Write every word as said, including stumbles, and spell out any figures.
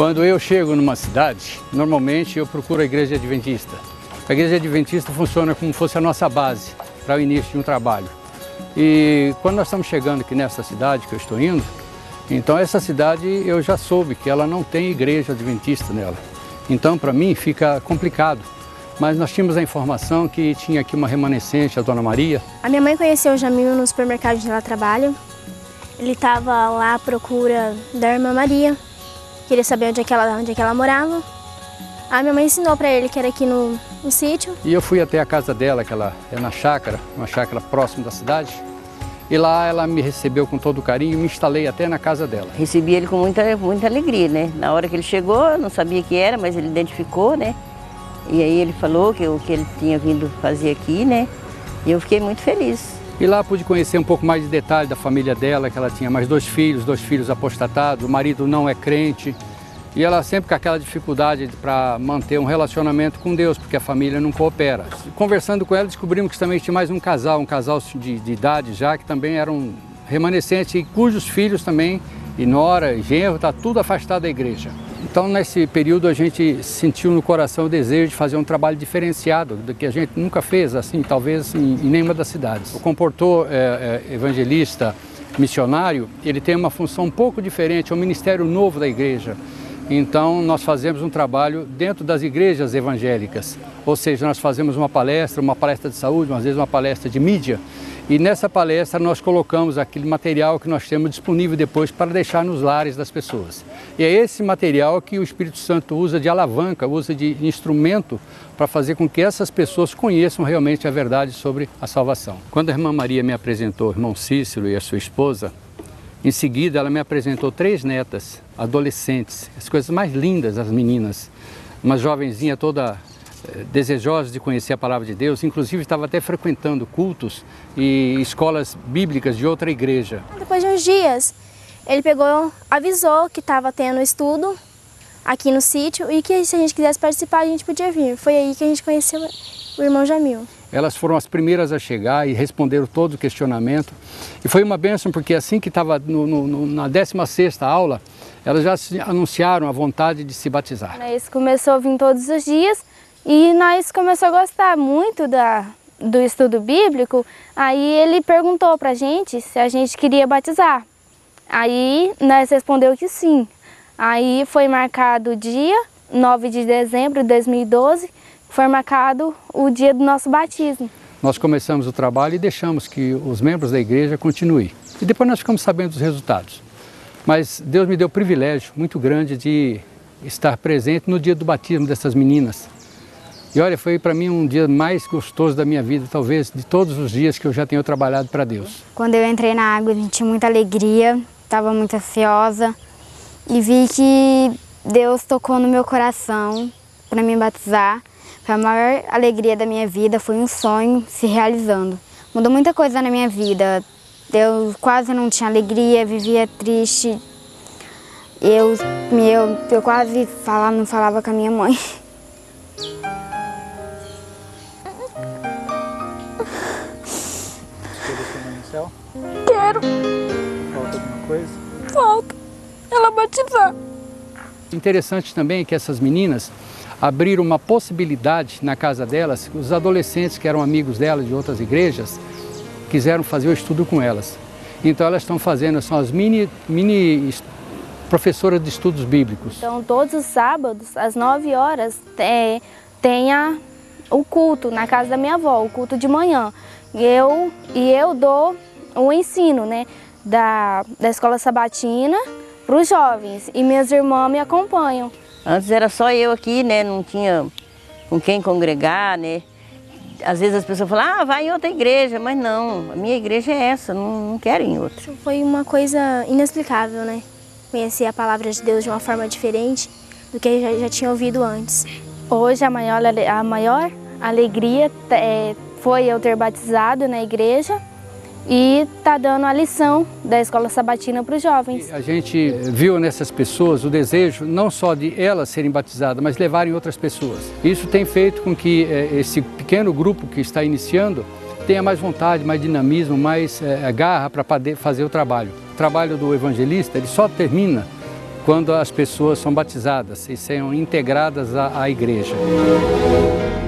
Quando eu chego numa cidade, normalmente eu procuro a igreja adventista. A igreja adventista funciona como se fosse a nossa base para o início de um trabalho. E quando nós estamos chegando aqui nessa cidade que eu estou indo, então essa cidade eu já soube que ela não tem igreja adventista nela. Então para mim fica complicado. Mas nós tínhamos a informação que tinha aqui uma remanescente, a Dona Maria. A minha mãe conheceu o Jamil no supermercado onde ela trabalha. Ele estava lá à procura da irmã Maria. Queria saber onde é que ela, onde é que ela morava. A minha mãe ensinou para ele que era aqui no, no sítio. E eu fui até a casa dela, que ela é na chácara, uma chácara próxima da cidade. E lá ela me recebeu com todo carinho e me instalei até na casa dela. Recebi ele com muita, muita alegria, né? Na hora que ele chegou, eu não sabia que era, mas ele identificou, né? E aí ele falou que o que ele tinha vindo fazer aqui, né? E eu fiquei muito feliz. E lá pude conhecer um pouco mais de detalhe da família dela, que ela tinha mais dois filhos, dois filhos apostatados, o marido não é crente. E ela sempre com aquela dificuldade para manter um relacionamento com Deus, porque a família não coopera. Conversando com ela, descobrimos que também tinha mais um casal, um casal de, de idade já, que também eram remanescentes, e cujos filhos também, e nora, e genro, está tudo afastado da igreja. Então, nesse período, a gente sentiu no coração o desejo de fazer um trabalho diferenciado, do que a gente nunca fez, assim, talvez em, em nenhuma das cidades. O comportor é, é, evangelista missionário, ele tem uma função um pouco diferente, é um ministério novo da igreja. Então, nós fazemos um trabalho dentro das igrejas evangélicas, ou seja, nós fazemos uma palestra, uma palestra de saúde, às vezes uma palestra de mídia, e nessa palestra nós colocamos aquele material que nós temos disponível depois para deixar nos lares das pessoas. E é esse material que o Espírito Santo usa de alavanca, usa de instrumento para fazer com que essas pessoas conheçam realmente a verdade sobre a salvação. Quando a irmã Maria me apresentou o irmão Cícero e a sua esposa, em seguida ela me apresentou três netas, adolescentes, as coisas mais lindas, as meninas. Uma jovenzinha toda desejosa de conhecer a palavra de Deus, inclusive estava até frequentando cultos e escolas bíblicas de outra igreja. Depois de uns dias, ele pegou, avisou que estava tendo estudo aqui no sítio e que se a gente quisesse participar, a gente podia vir. Foi aí que a gente conheceu o irmão Jamil. Elas foram as primeiras a chegar e responderam todo o questionamento. E foi uma bênção porque assim que estava no, no, na décima sexta aula, elas já anunciaram a vontade de se batizar. Nós começou a vir todos os dias e nós começamos a gostar muito da, do estudo bíblico. Aí ele perguntou para a gente se a gente queria batizar. Aí nós respondeu que sim. Aí foi marcado o dia nove de dezembro de dois mil e doze, foi marcado o dia do nosso batismo. Nós começamos o trabalho e deixamos que os membros da igreja continuem. E depois nós ficamos sabendo dos resultados. Mas Deus me deu o privilégio muito grande de estar presente no dia do batismo dessas meninas. E olha, foi para mim um dia mais gostoso da minha vida, talvez de todos os dias que eu já tenho trabalhado para Deus. Quando eu entrei na água, eu senti muita alegria, estava muito ansiosa e vi que Deus tocou no meu coração para me batizar. Foi a maior alegria da minha vida, foi um sonho se realizando. Mudou muita coisa na minha vida. Eu quase não tinha alegria, vivia triste. Eu, eu, eu quase falava, não falava com a minha mãe. Quero. Falta alguma coisa? Falta. Ela batizar. Interessante também que essas meninas abriram uma possibilidade na casa delas, os adolescentes que eram amigos delas de outras igrejas, quiseram fazer o estudo com elas. Então elas estão fazendo, são as mini, mini professoras de estudos bíblicos. Então todos os sábados, às nove horas, é, tem a, o culto na casa da minha avó, o culto de manhã. E eu, e eu dou o ensino, né, da, da escola sabatina para os jovens e minhas irmãs me acompanham. Antes era só eu aqui, né? Não tinha com quem congregar, né? Às vezes as pessoas falam, ah, vai em outra igreja, mas não, a minha igreja é essa, não, não quero ir em outra. Isso foi uma coisa inexplicável, né? Conhecer a palavra de Deus de uma forma diferente do que eu já, já tinha ouvido antes. Hoje a maior, a maior alegria é, foi eu ter batizado na igreja e tá dando a lição da escola sabatina para os jovens. A gente viu nessas pessoas o desejo não só de elas serem batizadas, mas levarem outras pessoas. Isso tem feito com que eh, esse pequeno grupo que está iniciando tenha mais vontade, mais dinamismo, mais eh, garra para poder fazer o trabalho. O trabalho do evangelista ele só termina quando as pessoas são batizadas e são integradas à, à igreja.